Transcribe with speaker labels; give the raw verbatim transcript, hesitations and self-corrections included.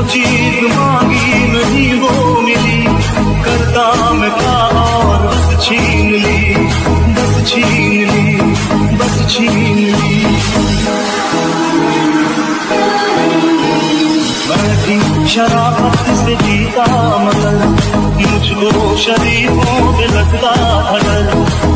Speaker 1: चीज मांगी नहीं वो मिली, करता मैं क्या और बस छीन ली, बस छीन ली, बस छीन ली। मैं शराफत से जीता मगर मुझको शरीफों पे लगता था डर।